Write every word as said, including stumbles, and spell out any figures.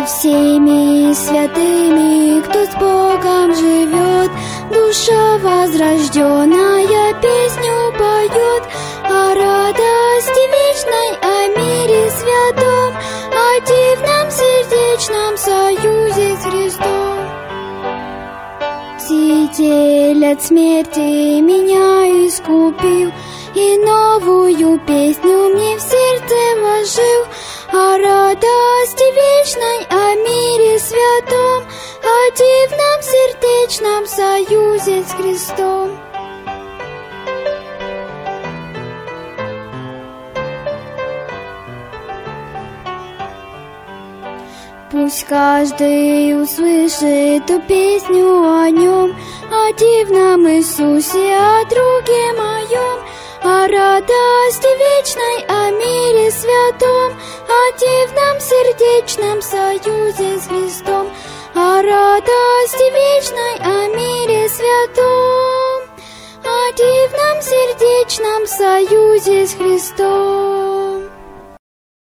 всеми святыми, кто с Богом живет, душа возрожденная песню поет о радости вечной, о мире святом, о дивном сердечном союзе с Христом. Ситель от смерти меня искупил и новую песню мне в сердце вложил о радости вечной, о мире святом, о дивном сердечном союзе с Христом. Пусть каждый услышит ту песню о нем, о дивном Иисусе, о друге моем, о радости вечной, о мире святом, о дивном сердечном союзе с Христом, о радости вечной, о мире святом, о дивном сердечном союзе с Христом.